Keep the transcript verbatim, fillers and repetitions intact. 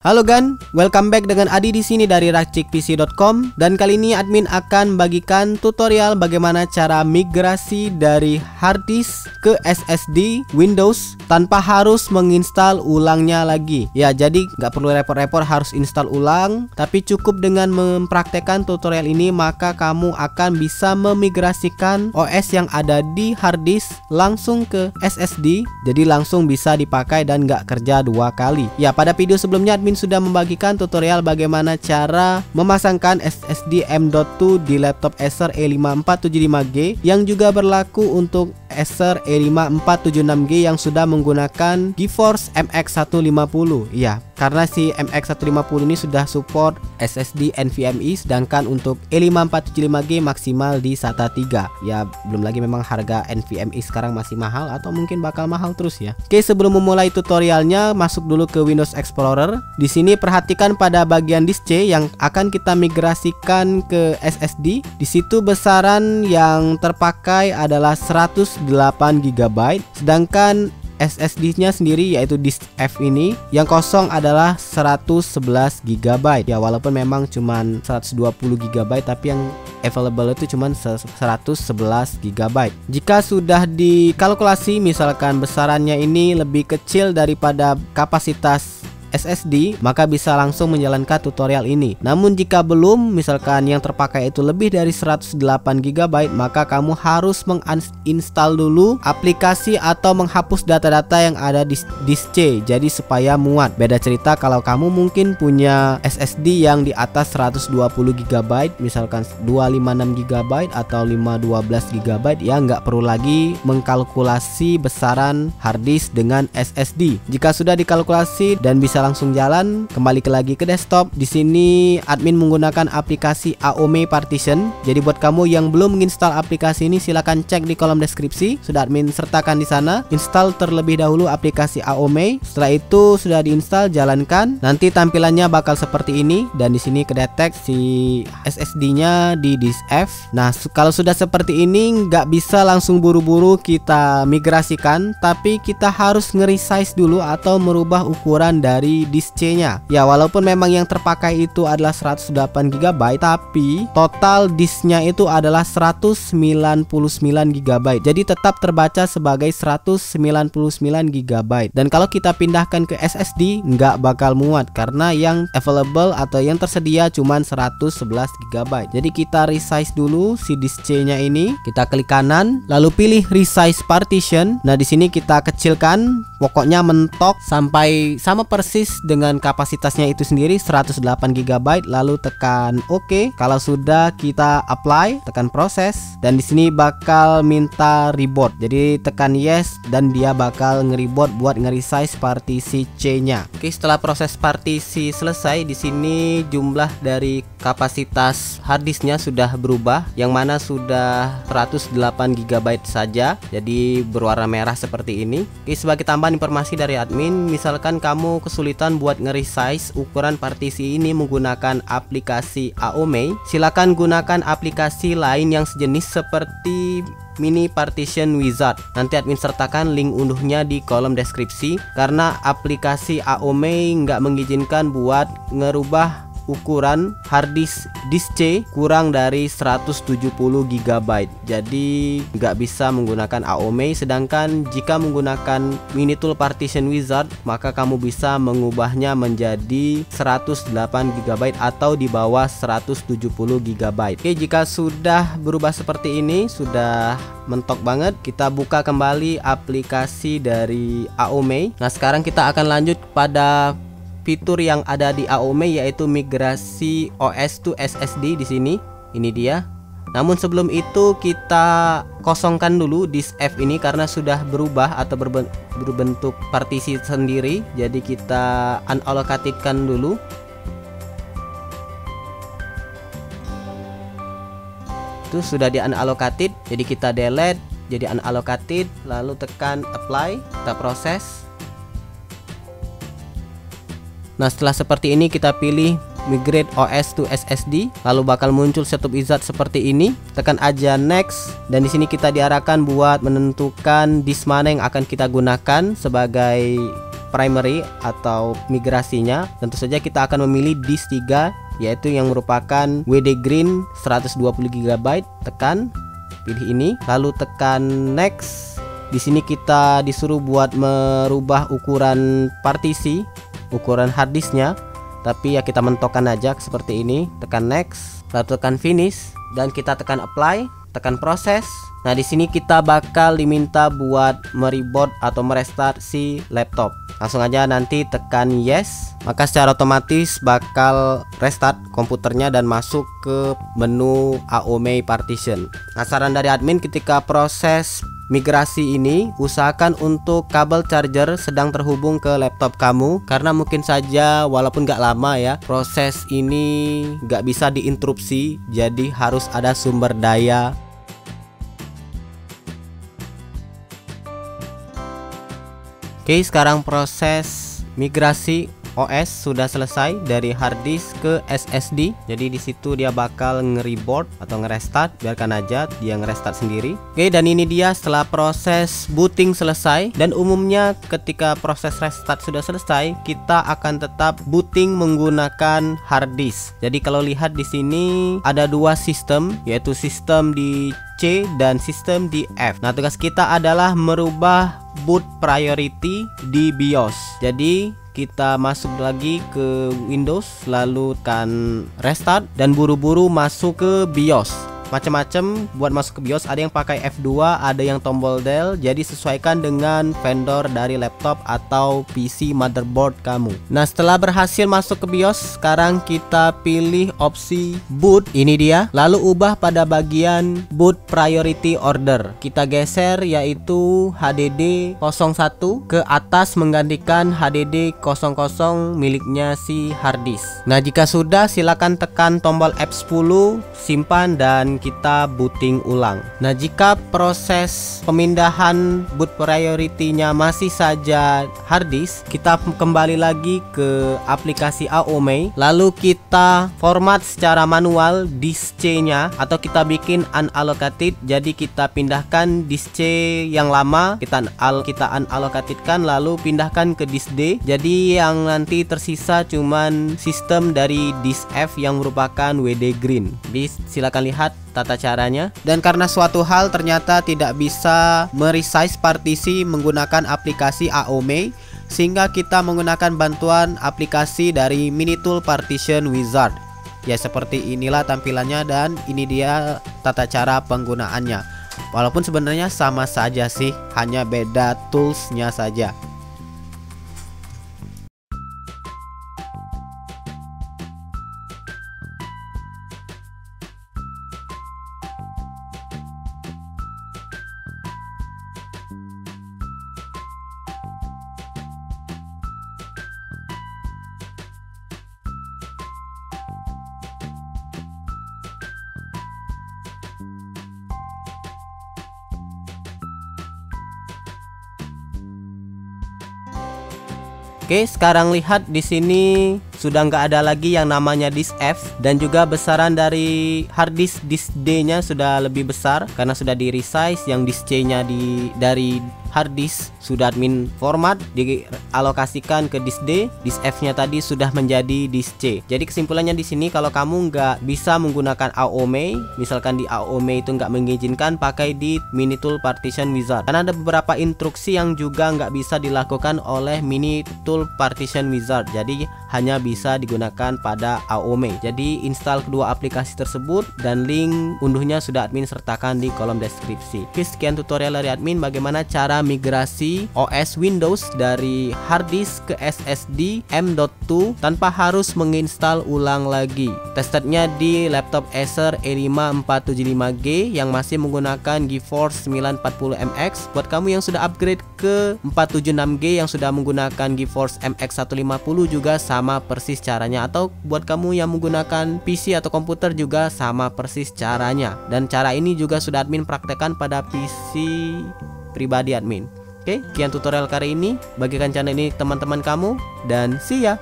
Halo Gan, welcome back dengan Adi di sini dari racik p c dot com, dan kali ini admin akan bagikan tutorial bagaimana cara migrasi dari hard disk ke S S D Windows tanpa harus menginstal ulangnya lagi. Ya, jadi nggak perlu repot-repot harus install ulang, tapi cukup dengan mempraktekkan tutorial ini maka kamu akan bisa memigrasikan O S yang ada di hard disk langsung ke S S D, jadi langsung bisa dipakai dan nggak kerja dua kali. Ya, pada video sebelumnya admin sudah membagikan tutorial bagaimana cara memasangkan S S D M dot dua di laptop Acer E lima empat tujuh lima G yang juga berlaku untuk Acer E lima empat tujuh enam G yang sudah menggunakan GeForce M X seratus lima puluh. Ya, karena si M X seratus lima puluh ini sudah support S S D NVMe, sedangkan untuk E lima empat tujuh lima G maksimal di SATA tiga. Ya, belum lagi memang harga NVMe sekarang masih mahal atau mungkin bakal mahal terus ya. Oke, sebelum memulai tutorialnya, masuk dulu ke Windows Explorer. Di sini perhatikan pada bagian disk C yang akan kita migrasikan ke S S D. Di situ besaran yang terpakai adalah seratus delapan giga byte, sedangkan S S D-nya sendiri yaitu disk F ini yang kosong adalah seratus sebelas giga byte. Ya, walaupun memang cuman seratus dua puluh giga byte, tapi yang available itu cuman seratus sebelas giga byte. Jika sudah dikalkulasi misalkan besarannya ini lebih kecil daripada kapasitas S S D, maka bisa langsung menjalankan tutorial ini. Namun jika belum, misalkan yang terpakai itu lebih dari seratus delapan giga byte, maka kamu harus menginstal dulu aplikasi atau menghapus data-data yang ada di disk C, jadi supaya muat. Beda cerita kalau kamu mungkin punya S S D yang di atas seratus dua puluh giga byte, misalkan dua ratus lima puluh enam giga byte atau lima ratus dua belas giga byte, ya nggak perlu lagi mengkalkulasi besaran hard disk dengan S S D. Jika sudah dikalkulasi dan bisa langsung jalan, kembali ke lagi ke desktop. Di sini admin menggunakan aplikasi Aome Partition. Jadi buat kamu yang belum menginstal aplikasi ini, silahkan cek di kolom deskripsi. Sudah admin sertakan di sana. Install terlebih dahulu aplikasi Aome. Setelah itu sudah diinstal, jalankan. Nanti tampilannya bakal seperti ini, dan di sini kedetek si S S D-nya di disk F. Nah, kalau sudah seperti ini, nggak bisa langsung buru-buru kita migrasikan, tapi kita harus nge-resize dulu atau merubah ukuran dari disk C-nya. Ya, walaupun memang yang terpakai itu adalah seratus delapan giga byte, tapi total disknya itu adalah seratus sembilan puluh sembilan giga byte. Jadi tetap terbaca sebagai seratus sembilan puluh sembilan giga byte. Dan kalau kita pindahkan ke S S D, nggak bakal muat karena yang available atau yang tersedia cuman seratus sebelas giga byte. Jadi kita resize dulu si disk C-nya ini. Kita klik kanan, lalu pilih resize partition. Nah, di sini kita kecilkan, pokoknya mentok sampai sama persis dengan kapasitasnya itu sendiri seratus delapan giga byte, lalu tekan OK. Kalau sudah, kita apply, tekan proses, dan di sini bakal minta reboot. Jadi tekan yes dan dia bakal nge-reboot buat nge-resize partisi C-nya. Oke, setelah proses partisi selesai, di sini jumlah dari kapasitas harddisknya sudah berubah, yang mana sudah seratus delapan giga byte saja, jadi berwarna merah seperti ini. Oke, sebagai tambahan informasi dari admin, misalkan kamu kesulitan buat nge-resize ukuran partisi ini menggunakan aplikasi Aome, silakan gunakan aplikasi lain yang sejenis seperti Mini Partition Wizard. Nanti admin sertakan link unduhnya di kolom deskripsi, karena aplikasi Aome nggak mengizinkan buat ngerubah ukuran hard disk disk C kurang dari seratus tujuh puluh giga byte. Jadi nggak bisa menggunakan Aome. Sedangkan jika menggunakan Mini Tool Partition Wizard, maka kamu bisa mengubahnya menjadi seratus delapan giga byte atau di bawah seratus tujuh puluh giga byte. Oke, jika sudah berubah seperti ini, sudah mentok banget, kita buka kembali aplikasi dari Aome. Nah, sekarang kita akan lanjut pada fitur yang ada di Aome, yaitu migrasi O S to S S D. Di sini, ini dia. Namun sebelum itu kita kosongkan dulu disk F ini karena sudah berubah atau berbentuk partisi sendiri. Jadi kita unallocatedkan dulu. Itu sudah di unallocated, jadi kita delete jadi unallocated, lalu tekan apply, kita proses. Nah, setelah seperti ini kita pilih migrate O S to S S D, lalu bakal muncul setup wizard seperti ini. Tekan aja next, dan di sini kita diarahkan buat menentukan disk mana yang akan kita gunakan sebagai primary atau migrasinya, tentu saja kita akan memilih disk tiga, yaitu yang merupakan W D Green seratus dua puluh giga byte. Tekan, pilih ini, lalu tekan next. Di sini kita disuruh buat merubah ukuran partisi, ukuran harddisknya, tapi ya kita mentokkan aja seperti ini. Tekan next, lalu tekan finish, dan kita tekan apply, tekan proses. Nah, di sini kita bakal diminta buat mereboot atau merestart si laptop. Langsung aja nanti tekan yes, maka secara otomatis bakal restart komputernya dan masuk ke menu A O M E partition. Nah, saran dari admin ketika proses migrasi ini, usahakan untuk kabel charger sedang terhubung ke laptop kamu, karena mungkin saja walaupun gak lama ya, proses ini gak bisa diinterupsi, jadi harus ada sumber daya. Oke, sekarang proses migrasi O S sudah selesai dari hard disk ke S S D. Jadi di situ dia bakal nge-reboot atau nge-restart, biarkan aja dia nge-restart sendiri. Oke, dan ini dia setelah proses booting selesai. Dan umumnya ketika proses restart sudah selesai, kita akan tetap booting menggunakan hard disk. Jadi kalau lihat di sini ada dua sistem, yaitu sistem di C dan sistem di F. Nah, tugas kita adalah merubah boot priority di BIOS. Jadi kita masuk lagi ke Windows, lalu tekan restart dan buru-buru masuk ke BIOS. Macam-macam buat masuk ke BIOS, ada yang pakai F dua, ada yang tombol del. Jadi sesuaikan dengan vendor dari laptop atau P C motherboard kamu. Nah, setelah berhasil masuk ke BIOS, sekarang kita pilih opsi boot. Ini dia. Lalu ubah pada bagian boot priority order. Kita geser yaitu H D D nol satu ke atas menggantikan H D D nol nol miliknya si hard disk. Nah, jika sudah, silakan tekan tombol F sepuluh, simpan, dan kita booting ulang. Nah, jika proses pemindahan boot priority-nya masih saja hard disk, kita kembali lagi ke aplikasi A O M E, lalu kita format secara manual disk C-nya, atau kita bikin unallocated. Jadi kita pindahkan disk C yang lama, kita al kita unallocatedkan, lalu pindahkan ke disk D. Jadi yang nanti tersisa cuman sistem dari disk F yang merupakan W D Green. Jadi silakan lihat tata caranya. Dan karena suatu hal ternyata tidak bisa meresize partisi menggunakan aplikasi A O M E, sehingga kita menggunakan bantuan aplikasi dari Minitool Partition Wizard. Ya, seperti inilah tampilannya, dan ini dia tata cara penggunaannya. Walaupun sebenarnya sama saja sih, hanya beda toolsnya saja. Oke, sekarang lihat di sini sudah nggak ada lagi yang namanya disk F, dan juga besaran dari hard disk disk D-nya sudah lebih besar karena sudah di resize. Yang disk C-nya di dari hard disk sudah admin format dialokasikan ke disk D, disk F-nya tadi sudah menjadi disk C. Jadi kesimpulannya di sini, kalau kamu nggak bisa menggunakan A O M E, misalkan di A O M E itu nggak mengizinkan, pakai di Minitool Partition Wizard, karena ada beberapa instruksi yang juga nggak bisa dilakukan oleh Minitool Partition Wizard. Jadi hanya bisa digunakan pada A O M E. Jadi install kedua aplikasi tersebut, dan link unduhnya sudah admin sertakan di kolom deskripsi. Oke, sekian tutorial dari admin bagaimana cara migrasi O S Windows dari hard disk ke S S D M dot dua tanpa harus menginstal ulang lagi. Testednya di laptop Acer E lima empat tujuh lima G yang masih menggunakan GeForce sembilan empat puluh M X. Buat kamu yang sudah upgrade ke empat tujuh enam G yang sudah menggunakan GeForce M X seratus lima puluh juga sama persis caranya, atau buat kamu yang menggunakan P C atau komputer juga sama persis caranya. Dan cara ini juga sudah admin praktekkan pada P C pribadi admin. Oke, sekian tutorial kali ini. Bagikan channel ini teman-teman kamu, dan see ya.